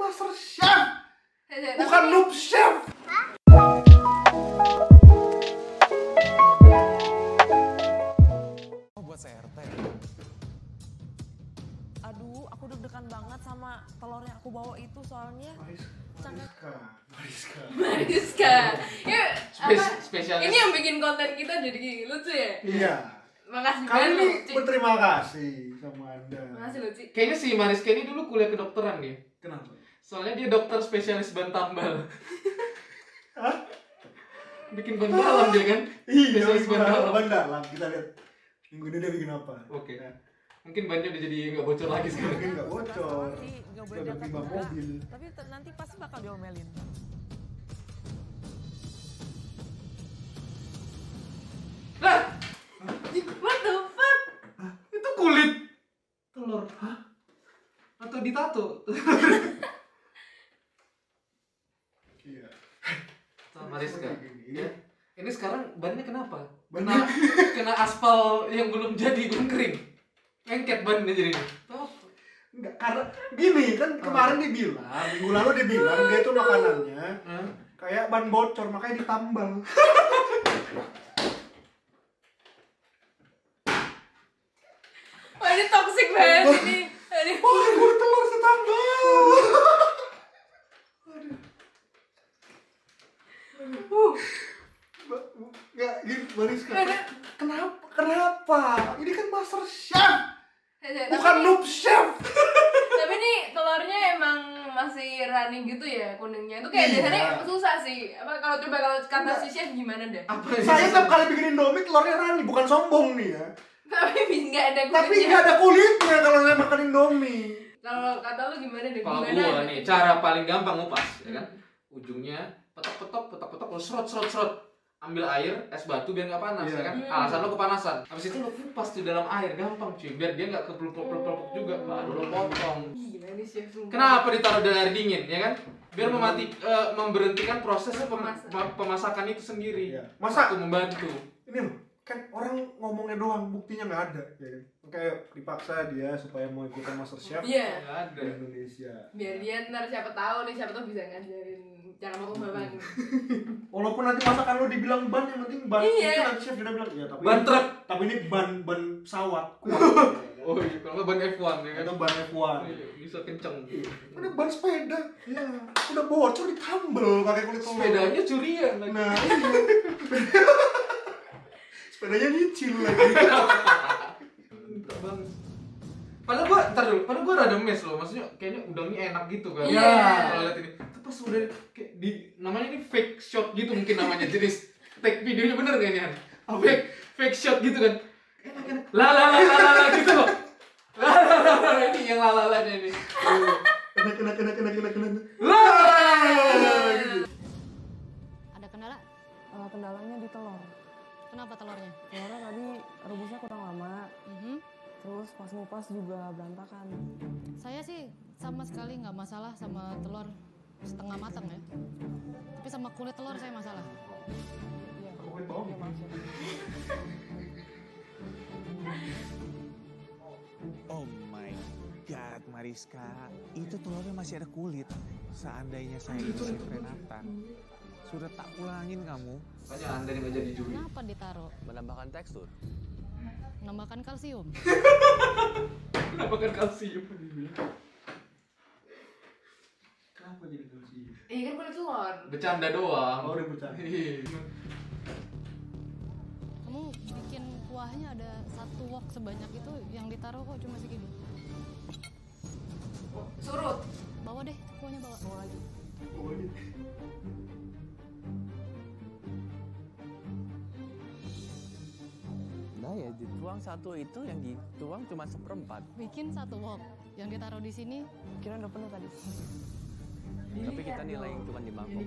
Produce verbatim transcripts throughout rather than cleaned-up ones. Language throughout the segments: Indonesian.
Master Chef, bukan Noob Chef. Oh, buat C R T. Aduh, aku deg-degan banget sama telur yang aku bawa itu soalnya. Mariska, Mariska, Mariska. Ya, Spes apa? spesialis. Ini yang bikin konten kita jadi lucu ya? Iya. Makasih Kami banget, Ci. berterima kasih sama Anda. Makasih lu, Ci. Kayaknya si Mariska ini dulu kuliah kedokteran dia. Kenapa? Soalnya dia dokter spesialis ban tambal. Hah? Bikin ban dalam dia kan? Iya, Spesialis ban dalam. ban dalam. Kita lihat minggu ini dia bikin apa. Oke. Ya. Mungkin bannya udah jadi nggak bocor lagi sekarang. Mungkin nggak bocor. Nanti nggak boleh Udah diangkat tiba juga. mobil. Tapi te- nanti pasti bakal diomelin. Lah, What the fuck? itu kulit telur. Hah? Atau ditato? Iya. Sama Mariska. Ini- Ya. Ini sekarang bannya kenapa? Bannya- Kena, kena aspal yang belum jadi, belum kering. Lengket bannya jadi. Tahu? Enggak, karena gini kan kemarin dia bilang, minggu lalu dia bilang dia tuh makanannya Hah? kayak ban bocor makanya ditambal. Wah, ini toxic banget ini. Ini. Wah, gue telur setambal. Uh, Enggak, gini Mariska. Ada- Kenapa? Kenapa? Ini kan Master Chef, tapi- bukan Noob Chef. Tapi nih telurnya emang masih running gitu ya kuningnya. Itu kayak Iya. biasanya susah sih. Apa kalau coba kalau kata si chef gimana deh? Apa Saya setiap kali bikin Indomie telurnya rani, bukan sombong nih ya. Tapi nggak ada Tapi kulitnya. nggak ada kulitnya kalau saya makan Indomie. Kalau kata lu gimana deh? Kalau Gimana gua ada? nih, cara paling gampang ngupas, ya kan? Ujungnya petok-petok, petok-petok, lu serot-serot-serot. Ambil air, es batu biar nggak panas, Iya. ya kan? Hmm. Alasan lo kepanasan. Habis itu lo kupas di dalam air, gampang cuy. Biar dia nggak kepeluk-peluk juga, baru lo potong. Gila nih chef sumpah. Kenapa ditaruh di air dingin, ya kan? Biar memati, eh, memberhentikan proses pem- Pemasak. pem- pemasakan itu sendiri. Iya. Masa- Satu membantu. Ini loh, kan orang ngomongnya doang, buktinya nggak ada. Ya kan? Kayak dipaksa dia supaya mau ikutan Master Chef Iya. Nggak ada. di Indonesia. Biar dia ntar siapa tahu nih, siapa tahu bisa ngajarin cara makan babang. Walaupun nanti masakan lo dibilang ban, yang penting ban. Iya. Mungkin nanti chef dia bilang, iya tapi Ban truk. tapi ini ban ban pesawat. Kuat. Oh iya, kalau nggak ban F satu ya kan? Atau ban F satu. Iya, bisa kenceng. Ada ban sepeda. Ya, udah bocor ditambel pakai kulit telur. Sepedanya curian lagi. Nah, iya. Sepedanya nyicil lagi. Enggak banget. Padahal gua, ntar dulu, padahal gua rada mes loh, maksudnya kayaknya udangnya enak gitu kan. Iya. Kalau lihat ini, tapi pas udah kayak di namanya ini fake shot gitu mungkin namanya, jenis take videonya bener gak ini Han? Fake fake shot gitu kan. Enak enak. La la la la la la gitu loh. La la la la ini yang la la la ini. Enak enak enak enak enak enak. La la la. Ada kendala? Eh, kendalanya di telur. Kenapa telurnya? Telurnya tadi rebusnya kurang lama. Mhm. Terus pas ngupas juga berantakan. Saya sih sama sekali nggak masalah sama telur setengah matang ya. Tapi sama kulit telur saya masalah. Iya. Kulit bawang. Iya, maksudnya. Oh my god, Mariska, itu telurnya masih ada kulit. Seandainya saya itu si Renata, sudah tak ulangin kamu. Makanya Anda nggak jadi juri. Kenapa ditaruh? Menambahkan tekstur. Menambahkan kalsium. Kenapa kan kalsium? Kenapa jadi kalsium? Iya kan kulit telur. Bercanda doang. Oh, udah bercanda. Iya. Kamu bikin kuahnya ada satu wok sebanyak itu, yang ditaruh kok cuma segini. Surut. Bawa deh, kuahnya bawa. Bawa lagi. Oh, ini. Nah ya, dituang satu itu yang dituang cuma seperempat. Bikin satu wok, yang ditaruh di sini. Kira udah penuh tadi. Tapi kita nilai yang cuma di mangkok.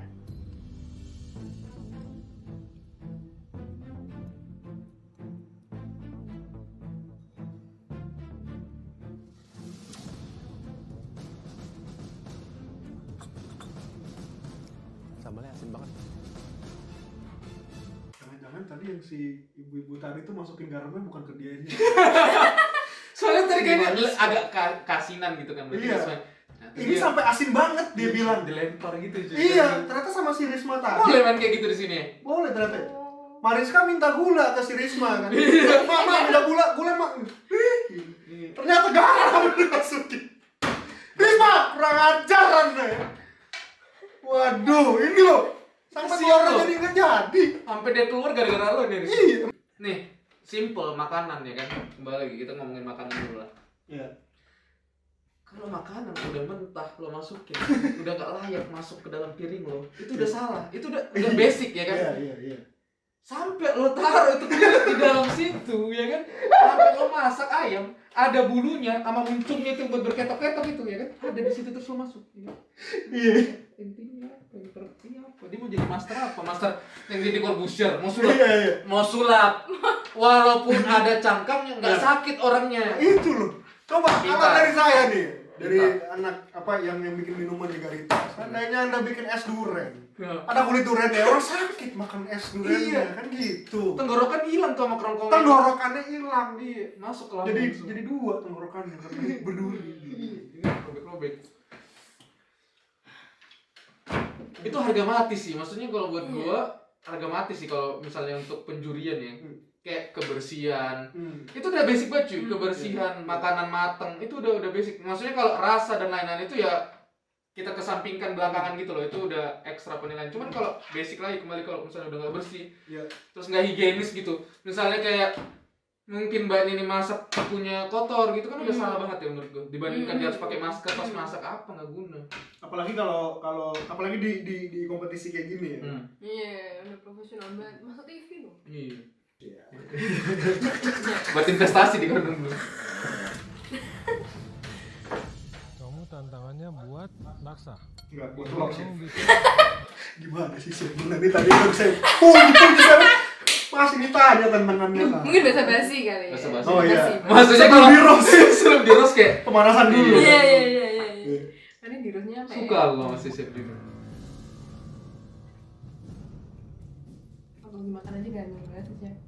Sambalnya asin banget. Jangan-jangan tadi yang si ibu-ibu tadi tuh masukin garamnya bukan ke dianya. Soalnya tadi kayaknya agak ka- kasinan gitu kan. Iya. Nah, Nah, ini dia- sampai asin banget dia bilang. dilempar gitu cuy. Iya, ternyata sama si Risma tadi. Boleh main kayak gitu di sini. Boleh ternyata. Mariska minta gula ke si Risma kan. Mak, mak, minta gula, gula mak. Ternyata garam dimasukin. Risma, kurang ajar Anda ya. Waduh, ini loh. Sampai Kasian telurnya loh. jadi nggak jadi. Sampai dia keluar gara-gara lo nih. Iya. Nih, simple makanan ya kan. Kembali lagi kita ngomongin makanan dulu lah. Iya. Kalau makanan udah mentah lo masukin, udah gak layak masuk ke dalam piring lo, itu udah salah. Itu udah udah basic ya kan. Iya, iya, iya. Sampai lo taruh itu kulit di dalam situ ya kan. Sampai lo masak ayam, ada bulunya sama muncungnya itu buat berketok-ketok itu ya kan. Ada di situ terus lo masuk. Ya. Iya. Intinya apa? Intinya apa? Dia mau jadi master apa? Master yang jadi Corbusier, mau sulap. Iya, iya. Mau sulap. Walaupun ada cangkangnya nggak Iya. sakit orangnya. Itu loh. Coba Pintar. kalau dari saya nih, dari Pintar. anak apa yang yang bikin minuman di Garita. Seandainya Anda bikin es durian. Ya. Ada kulit durian ya, orang sakit makan es durian Iya. kan gitu. Tenggorokan hilang tuh sama kerongkongan. Tenggorokannya hilang. Iya, masuk ke lambung. Jadi semua. jadi dua tenggorokannya karena berduri. Ini robek-robek. Itu harga mati sih. Maksudnya kalau buat gua harga mati sih kalau misalnya untuk penjurian ya. Kayak kebersihan. Hmm. Itu udah basic banget cuy, kebersihan, makanan mateng. Itu udah udah basic. Maksudnya kalau rasa dan lain-lain itu ya kita kesampingkan belakangan gitu loh. Itu udah ekstra penilaian. Cuman kalau basic lagi kembali kalau misalnya udah nggak bersih, Ya. terus nggak higienis gitu. Misalnya kayak mungkin mbak ini masak punya kotor gitu kan udah Hmm. salah banget ya menurut gue. Dibandingkan Hmm. dia harus pakai masker pas masak apa nggak guna. Apalagi kalau kalau apalagi di di di kompetisi kayak gini ya. Hmm. Iya, udah profesional banget. Masa T V loh. Iya. Iya. Buat investasi di kandung dulu. Kamu tantangannya buat laksa. Enggak, buat vlog sih. Kamu bisa Gimana sih sih? Nanti tadi baru saya oh itu bisa masih ditanya tantangannya lah. Mungkin bahasa basi kali ya. Basa-basi. Oh iya. Maksudnya Sebelum kalau di roast. sebelum di roast kayak Pemanasan dulu. Iya, iya, iya, iya. Iya. Ini di roastnya apa ya? suka lo masih chef gitu. Kalau makan aja ganteng banget sih, Chef.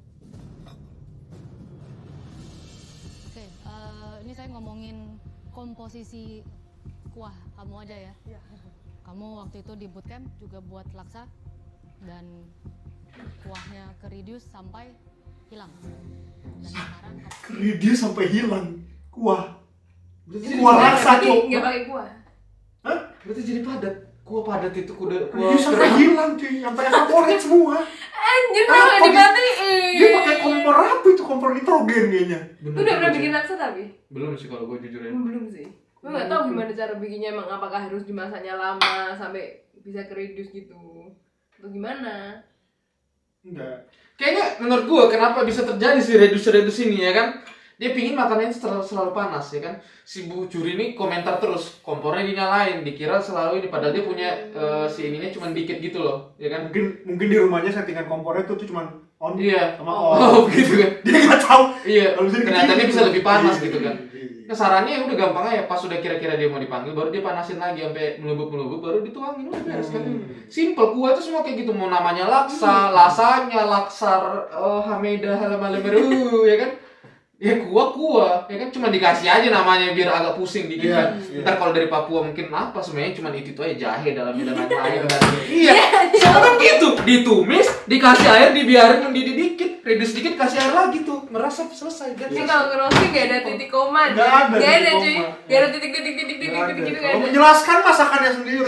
Oke, eh, ini saya ngomongin komposisi kuah kamu aja ya. Kamu waktu itu di bootcamp juga buat laksa dan kuahnya ke reduce sampai hilang. Dan sekarang kamu Dia sampai hilang kuah. Berarti Kuah jadi- laksa, Tapi Cok. nggak pakai kuah. Hah? Berarti jadi padat. Kuah padat itu kuda kuah Dia sampai kering. hilang cuy, sampai evaporate semua. Anjir, Ah, malah kok dia- dimatiin. Dia pakai kompor apa itu? Kompor nitrogen kayaknya. Bener Lu udah pernah juga bikin sih. laksa tapi? Belum sih kalau gue jujur ya. Belum sih. Gue nggak tahu gimana cara bikinnya, emang apakah harus dimasaknya lama sampai bisa keredus gitu atau gimana? Enggak. Kayaknya menurut gue kenapa bisa terjadi sih redus-redus ini ya kan? Dia pingin makanannya selalu, selalu panas ya kan? Si Bu Juri ini komentar terus, kompornya dinyalain, dikira selalu ini padahal dia punya eh, si ininya cuma dikit gitu loh, ya kan? Mungkin mungkin di rumahnya settingan kompornya tuh tuh cuma on Iya. sama Oh, off. gitu kan? Dia nggak tahu. Iya. Kalau bisa Ternyata dia dikit bisa gitu. lebih panas Iya, gitu kan? iya, iya. Nah, sarannya ya udah gampang aja, pas udah kira-kira dia mau dipanggil baru dia panasin lagi sampai melubuk-melubuk baru dituangin udah beres kan. Hmm. Simple, kuah itu semua kayak gitu, mau namanya laksa, lasanya, laksar, oh, hameda, halamalemeru, ya kan? Ya kuah-kuah, ya kan cuma dikasih aja namanya biar agak pusing dikit Iya, kan. iya. Ntar kalau dari Papua mungkin apa sebenarnya cuma itu itu aja jahe dalamnya dan lain-lain dan iya, sama kan gitu, ditumis, dikasih air, dibiarin mendidih dikit, reduce dikit, kasih air lagi tuh, merasap selesai. Dan Ini kalau ngerosting nggak ada titik koma, Nggak ada nggak ada titik cuy, koma. nggak ada titik titik titik titik Nggak titik ada. gitu nggak Kalau ada. menjelaskan masakannya sendiri.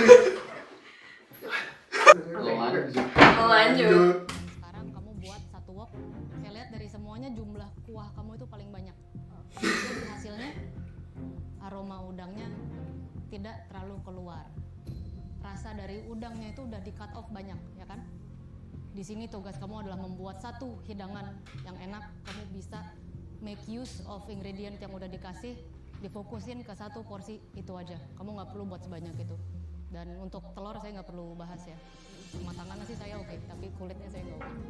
Lo lanjut. Oh, lanjut. sekarang kamu buat satu wok. Saya lihat dari semuanya jumlah kuah kamu itu paling banyak. Jadi hasilnya aroma udangnya tidak terlalu keluar. Rasa dari udangnya itu udah di cut off banyak, ya kan? Di sini tugas kamu adalah membuat satu hidangan yang enak. Kamu bisa make use of ingredient yang udah dikasih, difokusin ke satu porsi itu aja. Kamu nggak perlu buat sebanyak itu. Dan untuk telur saya nggak perlu bahas ya. Kematangannya sih saya oke, tapi kulitnya saya nggak oke.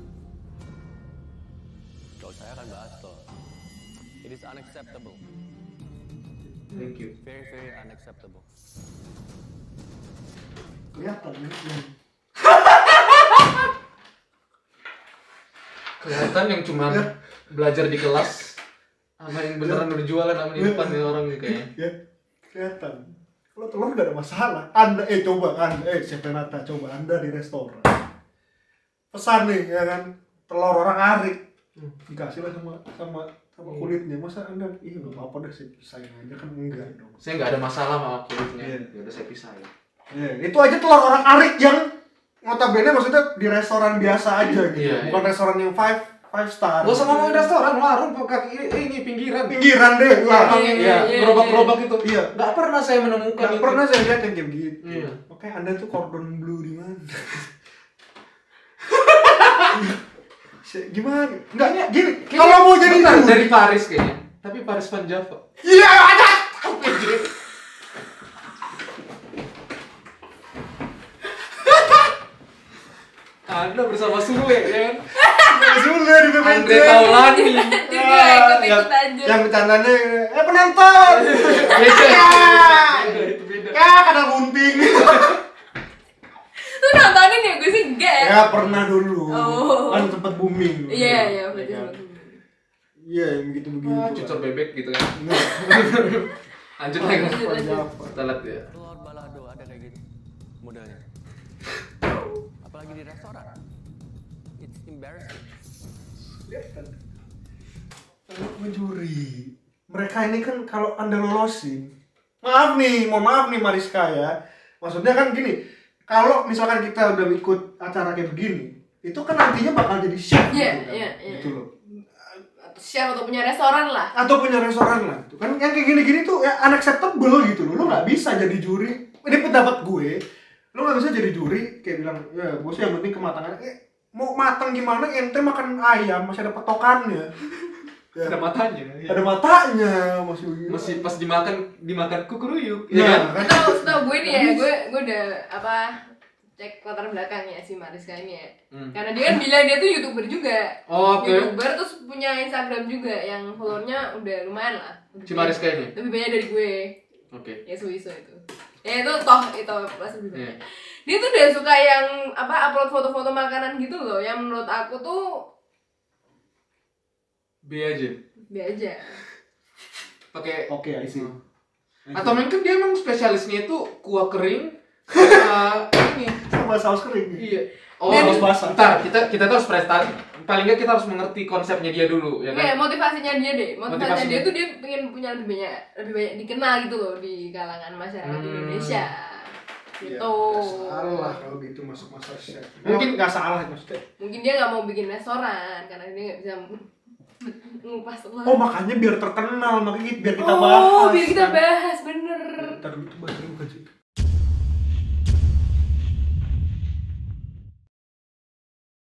Kalau saya akan bahas telur. It is unacceptable. Thank you. Very, very unacceptable. Kelihatan ya. Kelihatan yang cuma belajar di kelas sama yang beneran berjualan sama di depan nih orang nih kayaknya. Ya, kelihatan. Kalau telur gak ada masalah. Anda eh coba Anda eh Chef Renata coba Anda di restoran. Pesan nih ya kan telur orang arik. Hmm, dikasih lah sama sama sama kulitnya. Masa Anda ih enggak apa-apa deh saya pisahin aja kan enggak dong. Saya nggak ada masalah sama kulitnya. Iya. Ya udah saya pisahin. Ya, itu aja telur orang arik yang notabene maksudnya di restoran biasa aja gitu. Iya, Bukan iya. restoran yang five five star. Gak usah ngomongin restoran, warung, kaki ini pinggiran. Pinggiran deh. Wah, Emang Iya, iya, iya, iya, gerobak-gerobak itu. Iya. Nggak pernah saya menemukan Gak itu. pernah saya lihat yang kayak gitu. Iya. Oke, Anda tuh cordon bleu di mana? Se- Gimana? Enggak, gini. Kalau mau jadi Bentar, juri- dari Paris kayaknya. Tapi Paris Van Java. Iya, ada. Anda bersama Sule ya kan? Sudah di B B C. Andre Taulani. Juga ikut-ikut aja. Yang bercandanya, eh penonton. Beda. Ya. Beda, itu beda. Ya, kadang gunting. Lu nontonin ya? Gue sih enggak. Ya pernah dulu. Oh. Kan tempat booming dulu. Iya, iya, berarti Ya kan? sama. Iya, yang begitu-begitu. Ah, cucur bebek gitu kan. Lanjut lagi. Lanjut, lanjut. Kita lihat ya. Telur balado ada kayak gitu modelnya. Apalagi di restoran. It's embarrassing. Lihat kan. Kalau menjuri, mereka ini kan kalau Anda lolosin, maaf nih, mohon maaf nih Mariska ya. Maksudnya kan gini, kalau misalkan kita udah ikut acara kayak begini, itu kan nantinya bakal jadi chef Iya, gitu kan. iya, iya. Gitu loh. Atau chef atau punya restoran lah. Atau punya restoran lah gitu. Kan yang kayak gini-gini tuh ya unacceptable gitu loh. Lu nggak bisa jadi juri. Ini pendapat gue. Lu nggak bisa jadi juri kayak bilang, ya gue sih yang penting kematangan. Eh, mau matang gimana ente makan ayam masih ada petokannya. Ya. Ada matanya. Ya. Ada matanya masih Masih pas dimakan dimakan kukuruyuk, ya, ya kan? kan? Tahu, tahu gue nih ya, gue gue udah apa cek latar belakangnya si Mariska ini ya. Hmm. Karena dia kan bilang dia tuh YouTuber juga. Oh, oke. YouTuber terus punya Instagram juga yang followernya udah lumayan lah. Si Mariska ini. Lebih banyak dari gue. Oke. Ya Suiso itu. Ya itu toh itu pasti lebih banyak. Iya. Dia tuh udah suka yang apa upload foto-foto makanan gitu loh, yang menurut aku tuh B aja. B aja. Pakai Oke, I see. atau mungkin dia emang spesialisnya itu kuah kering sama ini. Sama saus kering. Iya. Oh, Dia harus harus basah. Bentar, kita kita tuh harus prestasi. Paling nggak kita harus mengerti konsepnya dia dulu, ya Iya, kan? motivasinya dia deh. Motivasinya Motivasinya. dia tuh dia pengen punya lebih banyak lebih banyak dikenal gitu loh di kalangan masyarakat Hmm. Indonesia. Gitu. Ya, nggak salah kalau gitu masuk master chef. Mungkin- Mungkin nggak salah maksudnya. Mungkin dia nggak mau bikin restoran karena dia nggak bisa ngupas telur. Oh makanya biar terkenal, makanya biar kita Oh, bahas. biar kita kan. bahas bener. Ntar dulu tuh bahas dulu gaji.